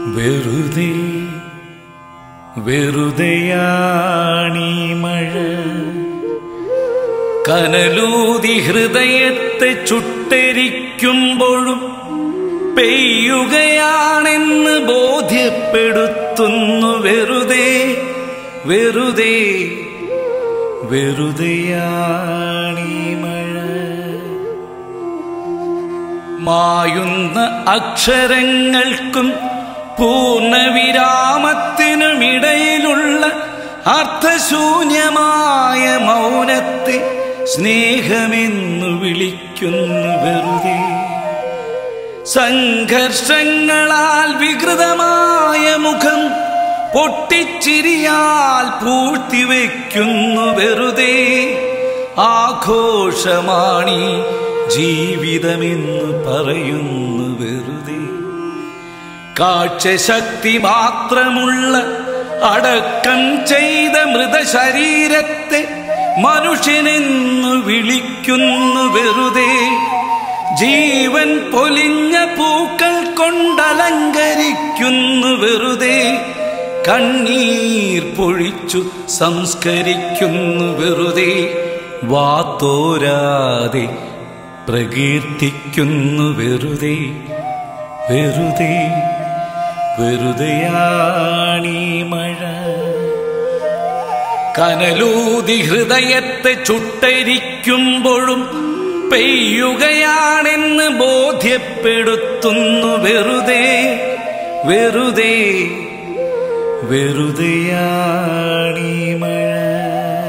വെറുതെ വെറുതെയാണീ മഴ കനലൂതി ഹൃദയത്തെ ചുട്ടരിക്കുമ്പോഴും പെയ്യുകയാണെന്ന് ബോധ്യപ്പെടുത്തുന്നു. വെറുതെ വെറുതെ വെറുതെയാണീ മഴ. മായുന്ന അക്ഷരങ്ങൾക്കും പൂർണ്ണവിരാമത്തിനുമിടയിലുള്ള അർത്ഥശൂന്യമായ മൗനത്തെ സ്നേഹമെന്നു വിളിക്കുന്നു. വെറുതെ സംഘർഷങ്ങളാൽ വികൃതമായ മുഖം പൊട്ടിച്ചിരിയാൽ പൂഴ്ത്തിവെക്കുന്നു. വെറുതെ ആഘോഷമാണീ ജീവിതമെന്ന് പറയുന്നു. വെറുതെ കാഴ്ചശക്തി മാത്രമുള്ള അടക്കം ചെയ്ത മൃതശരീരത്തെ മനുഷ്യനെന്നു വിളിക്കുന്നു. വെറുതെ ജീവൻ പൊലിഞ്ഞ പൂക്കൾ കൊണ്ടലങ്കരിക്കുന്നു. വെറുതെ കണ്ണീർ പൊഴിച്ചു സംസ്കരിക്കുന്നു. വെറുതെ വാത്തോരാതെ പ്രകീർത്തിക്കുന്നു. വെറുതെ വെറുതെ വെറുതെയാണീ മഴ കനലൂതി ഹൃദയത്തെ ചുട്ടരിക്കുമ്പോഴും പെയ്യുകയാണെന്ന് ബോധ്യപ്പെടുത്തുന്നു. വെറുതെ വെറുതെ വെറുതെയാണീ മഴ.